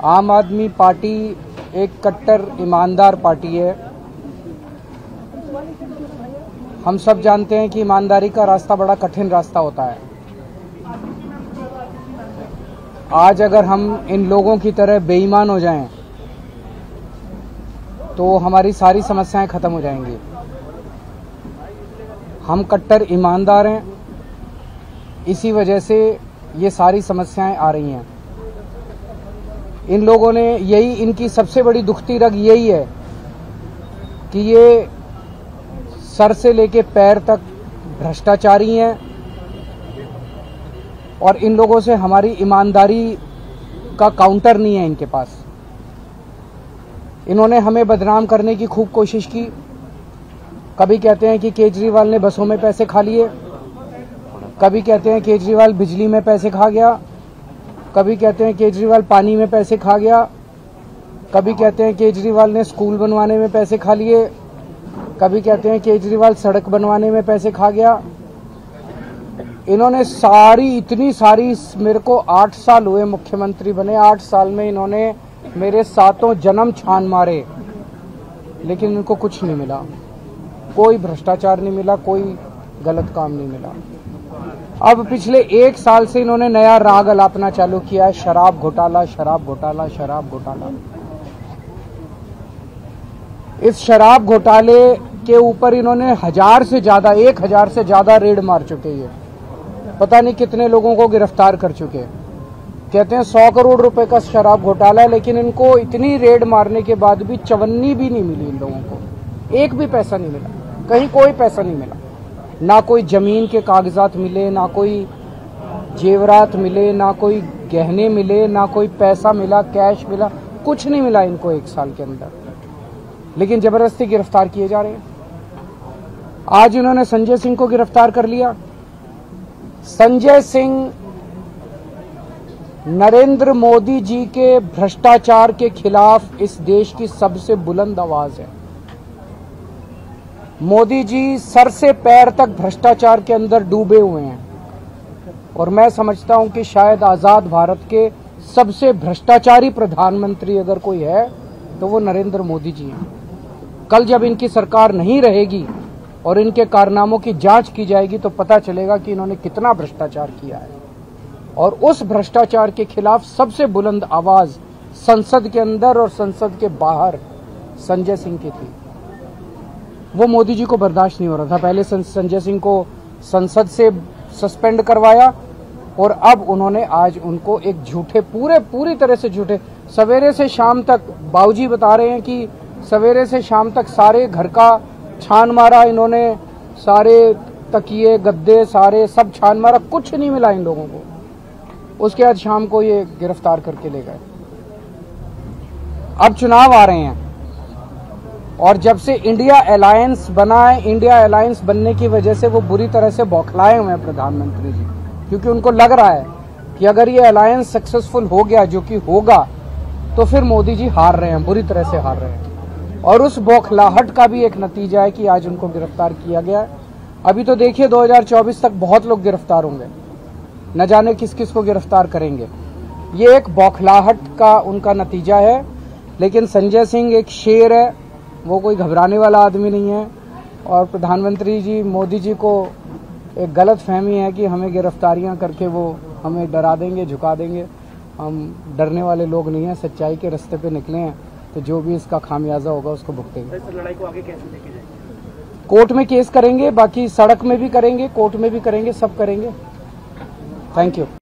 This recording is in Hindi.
आम आदमी पार्टी एक कट्टर ईमानदार पार्टी है। हम सब जानते हैं कि ईमानदारी का रास्ता बड़ा कठिन रास्ता होता है। आज अगर हम इन लोगों की तरह बेईमान हो जाएं तो हमारी सारी समस्याएं खत्म हो जाएंगी। हम कट्टर ईमानदार हैं, इसी वजह से ये सारी समस्याएं आ रही हैं। इन लोगों ने इनकी सबसे बड़ी दुखती रग यही है कि ये सर से लेके पैर तक भ्रष्टाचारी हैं और इन लोगों से हमारी ईमानदारी का काउंटर नहीं है इनके पास। इन्होंने हमें बदनाम करने की खूब कोशिश की। कभी कहते हैं कि केजरीवाल ने बसों में पैसे खा लिए, कभी कहते हैं केजरीवाल बिजली में पैसे खा गया, कभी कहते हैं केजरीवाल पानी में पैसे खा गया, कभी कहते हैं केजरीवाल ने स्कूल बनवाने में पैसे खा लिए, कभी कहते हैं केजरीवाल सड़क बनवाने में पैसे खा गया। इन्होंने इतनी सारी मेरे को 8 साल हुए मुख्यमंत्री बने, 8 साल में इन्होंने मेरे 7 जन्म छान मारे, लेकिन इनको कुछ नहीं मिला। कोई भ्रष्टाचार नहीं मिला, कोई गलत काम नहीं मिला। अब पिछले 1 साल से इन्होंने नया राग अलापना चालू किया है, शराब घोटाला, शराब घोटाला, शराब घोटाला। इस शराब घोटाले के ऊपर इन्होंने 1000 से ज्यादा रेड मार चुके हैं। पता नहीं कितने लोगों को गिरफ्तार कर चुके हैं। कहते हैं 100 करोड़ रुपए का शराब घोटाला है, लेकिन इनको इतनी रेड मारने के बाद भी चवन्नी भी नहीं मिली। इन लोगों को एक भी पैसा नहीं मिला, कहीं कोई पैसा नहीं मिला। ना कोई जमीन के कागजात मिले, ना कोई जेवरात मिले, ना कोई गहने मिले, ना कोई पैसा मिला, कैश मिला, कुछ नहीं मिला इनको 1 साल के अंदर। लेकिन जबरदस्ती गिरफ्तार किए जा रहे हैं। आज इन्होंने संजय सिंह को गिरफ्तार कर लिया। संजय सिंह नरेंद्र मोदी जी के भ्रष्टाचार के खिलाफ इस देश की सबसे बुलंद आवाज है। मोदी जी सर से पैर तक भ्रष्टाचार के अंदर डूबे हुए हैं और मैं समझता हूं कि शायद आजाद भारत के सबसे भ्रष्टाचारी प्रधानमंत्री अगर कोई है तो वो नरेंद्र मोदी जी हैं। कल जब इनकी सरकार नहीं रहेगी और इनके कारनामों की जांच की जाएगी तो पता चलेगा कि इन्होंने कितना भ्रष्टाचार किया है। और उस भ्रष्टाचार के खिलाफ सबसे बुलंद आवाज संसद के अंदर और संसद के बाहर संजय सिंह की थी। वो मोदी जी को बर्दाश्त नहीं हो रहा था। पहले संजय सिंह को संसद से सस्पेंड करवाया और अब उन्होंने आज उनको एक पूरी तरह से झूठे, सवेरे से शाम तक, बाबूजी बता रहे हैं कि सवेरे से शाम तक सारे घर का छान मारा इन्होंने, सारे तकिए गद्दे सारे सब छान मारा, कुछ नहीं मिला इन लोगों को। उसके बाद शाम को ये गिरफ्तार करके ले गए। अब चुनाव आ रहे हैं और जब से इंडिया अलायंस बना है, इंडिया अलायंस बनने की वजह से वो बुरी तरह से बौखलाए हुए हैं प्रधानमंत्री जी, क्योंकि उनको लग रहा है कि अगर ये अलायंस सक्सेसफुल हो गया, जो कि होगा, तो फिर मोदी जी हार रहे हैं, बुरी तरह से हार रहे हैं। और उस बौखलाहट का भी एक नतीजा है कि आज उनको गिरफ्तार किया गया है। अभी तो देखिए 2024 तक बहुत लोग गिरफ्तार होंगे, न जाने किस किस को गिरफ्तार करेंगे। ये एक बौखलाहट का उनका नतीजा है। लेकिन संजय सिंह एक शेर है, वो कोई घबराने वाला आदमी नहीं है। और प्रधानमंत्री जी मोदी जी को एक गलत फहमी है कि हमें गिरफ्तारियां करके वो हमें डरा देंगे, झुका देंगे। हम डरने वाले लोग नहीं हैं, सच्चाई के रास्ते पे निकले हैं, तो जो भी इसका खामियाजा होगा उसको भुगतेंगे। लड़ाई को आगे कैसे लेके जाएंगे? कोर्ट में केस करेंगे, बाकी सड़क में भी करेंगे, कोर्ट में भी करेंगे, सब करेंगे। Thank you.